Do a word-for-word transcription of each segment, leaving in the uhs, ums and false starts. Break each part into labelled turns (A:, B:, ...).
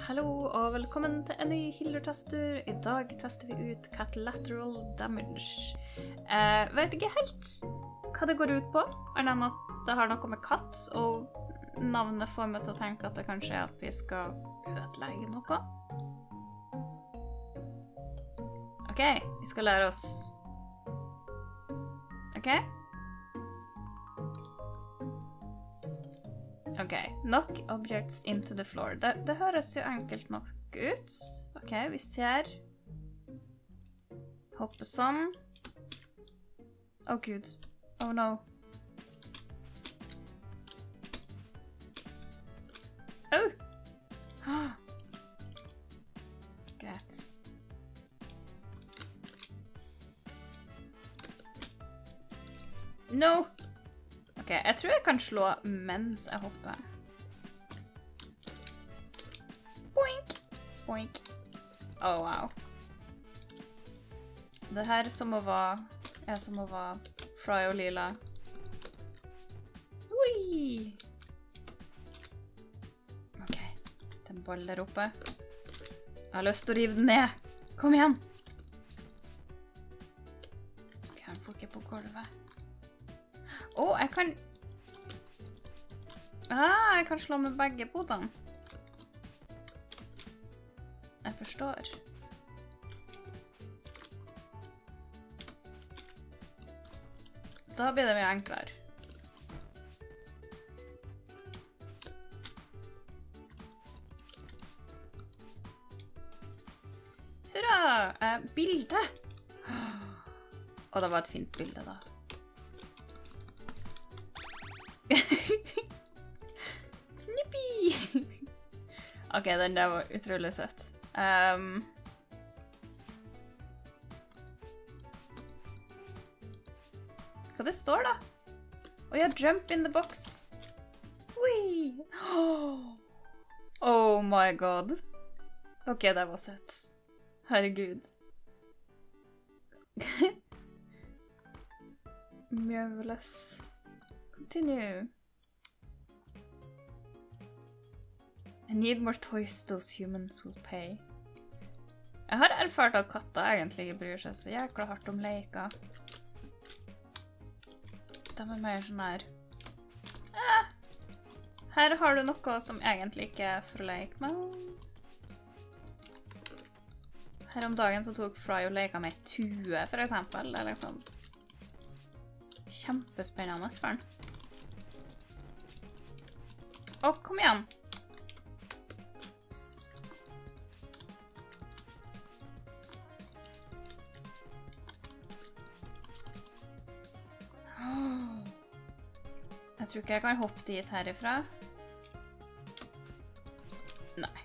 A: Hallo og velkommen til en ny Hildur-testur. I dag tester vi ut Cat Lateral Damage. Jeg vet ikke helt hva det går ut på, annet enn at det har noe med katt, og navnet får meg til å tenke at det kanskje er at vi skal ødelegge noe. Ok, vi skal lære oss. Ok? Ok, knock objects into the floor. Det, det høres jo enkelt nok ut. Ok, vi ser. Hoppe sånn. Å oh, Gud. Oh no. Oh! Greit. No! Ok, jeg tror jeg kan slå mens jeg hopper. Boink! Boink. Oh, wow. Det her som å være, er som å være Fry og Lila. Ui! Ok, den ball der oppe. Jeg har lyst til å rive den ned. Kom igjen! Ok, han får ikke på gulvet. Åh, oh, jeg kan... Ah, jeg kan slå med begge potene. Jeg forstår. Da blir det mye enklere. Hurra! Eh, bilde! Og det var et fint bilde da. Nippi! Ok, den der var utrolig søtt. Um, hva det står da? Å ja, jump in the box. Ui! Oh my god. Ok, det var søtt. Herregud. Marvelous. Continue. I need more toys those humans will pay. Jeg har erfart at katter egentlig ikke bryr seg så jækla hardt om leker. De er mer sånn her. Eh, her har du noe som egentlig ikke er for å leke med. Her om dagen så tok Fry og leka med tue, for eksempel. Det er liksom kjempespennende for den. Å, kom igjen! Jeg tror ikke jeg kan hoppe dit herifra. Nei.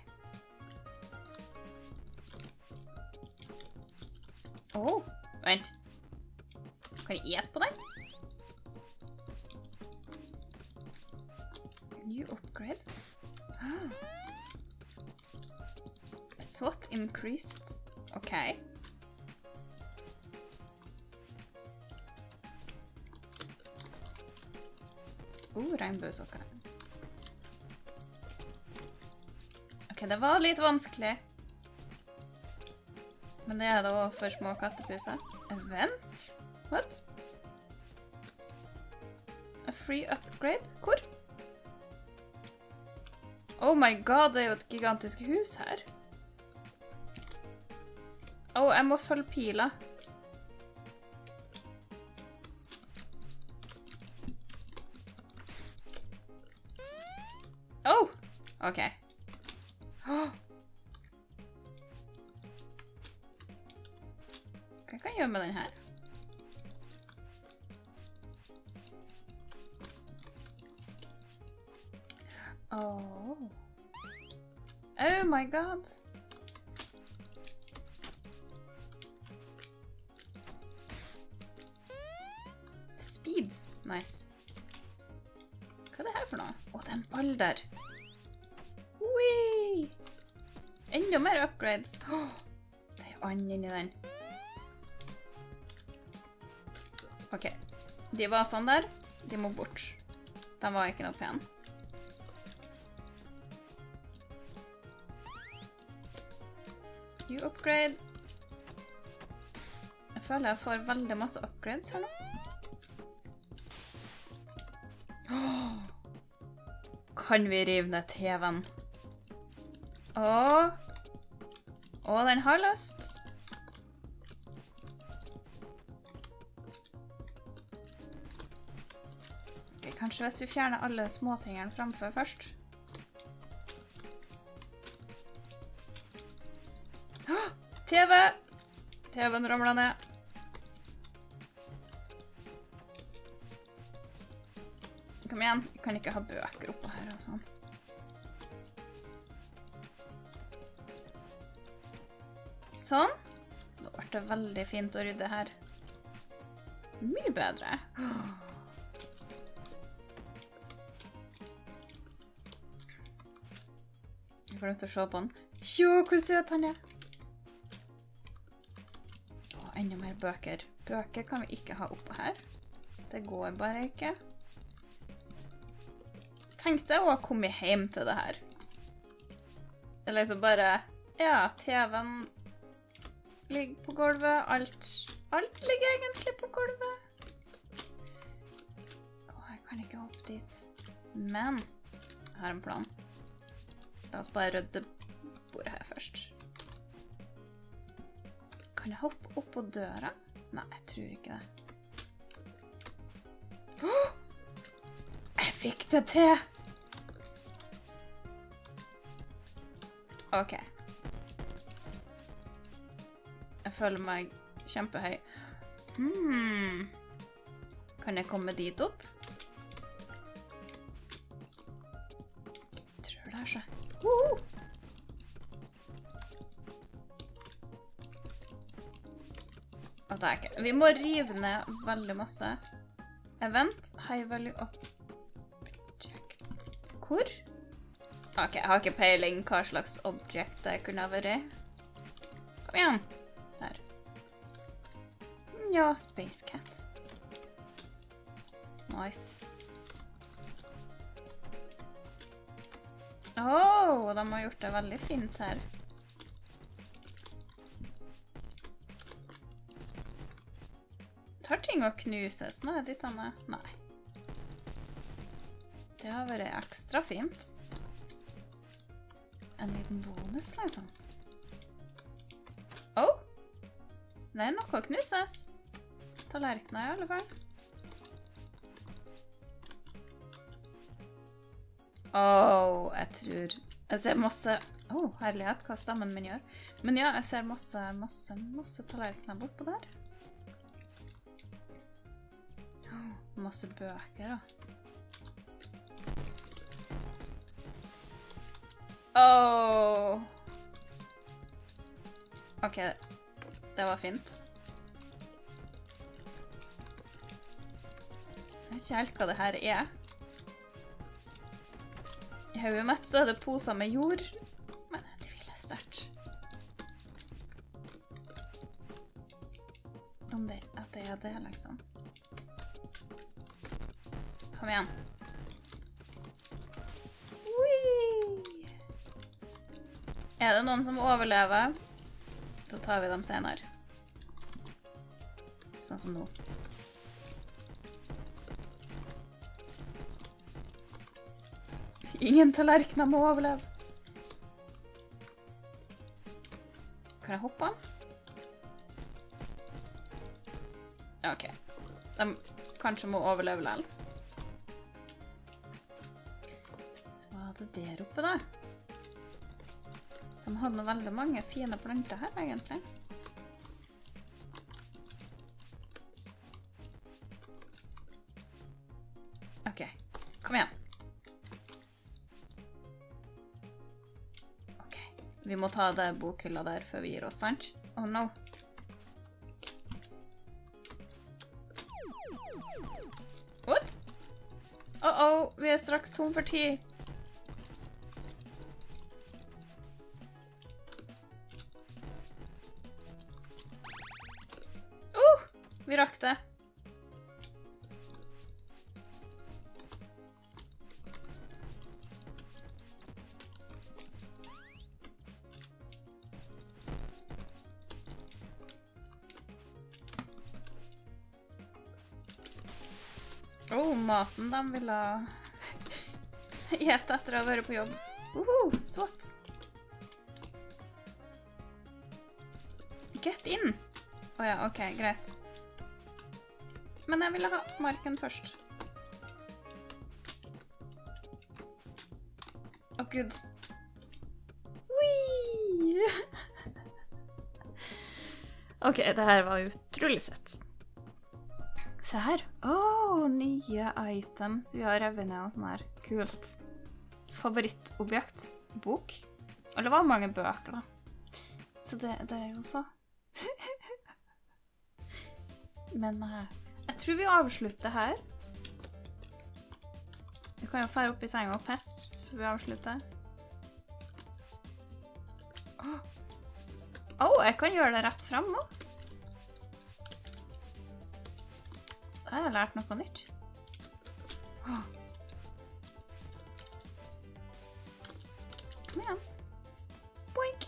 A: Åh, vent. Kan jeg ete på den? New upgrade. Ah. SWAT increased. Ok. Oh, regnbuesokker. Ok, det var litt vanskelig. Men det er da også for små kattepuser. Event? What? A free upgrade? Hvor? Oh my god, det er jo et gigantisk hus her. Åh, oh, jeg må følge pila. Oh! Ok. Oh. Hva kan jeg gjøre med den her? Oh. Oh my god. Speed. Nice. Hva er det her for noe? Å, det er en ball der. Ui! Enda mer upgrades. Oh, det er and inni den. Ok. De var sånn der. De må bort. De var ikke noe pen. You upgrade. Jeg føler jeg får veldig masse upgrades her nå. Oh. Kan vi rive ned T V-en? Åh. Åh, den har lyst. Ok, kanskje hvis vi fjerner alle småtingene fremfor først. Oh, T V! T V-en ramler ned. Kom igjen, jeg kan ikke ha bøker oppe her og sånn. Sånn. Nå ble det veldig fint å rydde her. Mye bedre. Jeg får lov til å se på den. Jo, hvor søt han er. Å, enda mer bøker. Bøker kan vi ikke ha oppe her. Det går bare ikke. Tenkte jeg å komme hjem til det her. Det er liksom bare, ja, T V-en ligger på gulvet, alt, alt ligger egentlig på gulvet. Åh, jeg kan ikke hoppe dit. Men, jeg har en plan. La oss bare rydde bordet her først. Kan jeg hoppe opp på døra? Nei, jeg tror ikke det. Åh! Jeg fikk det til! Ok. Jeg føler meg kjempehøy. Hmm. Kan jeg komme dit opp? Jeg tror det er så. Uh! At det er ikke. Vi må rive ned veldig masse. Event, high value object. Hvor? Ok, jeg har ikke peiling hva slags objekt det kunne ha vært. Kom igjen. Der. Ja, Space Cat. Nice. Åh, oh, de har gjort det veldig fint her. Tar ting å knuses? Nå er det dyttende. Nei. Det har vært ekstra fint. En liten bonus, liksom. Åh! Oh. Det er noe å knuses. Tallerkener i alle fall. Åh, oh, jeg tror... Jeg ser masse... Åh, oh, herlighet, hva stemmen min gjør. Men ja, jeg ser masse, masse, masse tallerkener bort på der. Oh, masse bøker, da. Åh! Ok, det var fint. Jeg vet ikke helt hva det her er. I hodet mitt så er det poser med jord, men jeg tviler sterkt. Om det, at det er det, liksom. Kom igjen. Er det noen som overlever, så tar vi dem senere. Sånn som nå. Ingen tallerkener må overleve. Kan jeg hoppe? Ja, ok. De kanskje må overleve lell. Så hva er det der oppe da? De hadde noe veldig mange fine planter her, egentlig. Ok, kom igjen. Ok, vi må ta det bokhylla der før vi gir oss, sant? Oh no. What? Uh-oh, vi er straks tom for tid. Vi rakk det. Åh, maten de ville gjette etter å ha vært på jobb. Uhu, svått. Get in! Åja, ok, greit. Men jeg ville ha marken først. Å, Gud. Whee! Ok, det her var utrolig søtt. Se her. Åh, nye items. Vi har revet ned og sånn her. Kult. Favorittobjekt. Bok. Eller det var mange bøker da. Så det, det er jo så. Men uh, jeg tror vi avslutter her. Vi kan jo fære opp i senga og pess før vi avslutter. Åh, oh, jeg kan gjøre det rett frem nå. Da har jeg lært noe nytt. Åh. Kom igjen. Boink.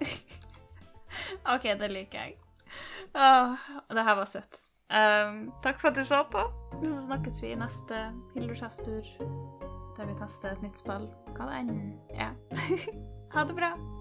A: Ok, det liker jeg. Åh, det her var søtt. Um, takk for at du så på. Så snakkes vi i neste Hildur-test-tur, der vi tester et nytt spill. Hva det enn er. Ha det bra!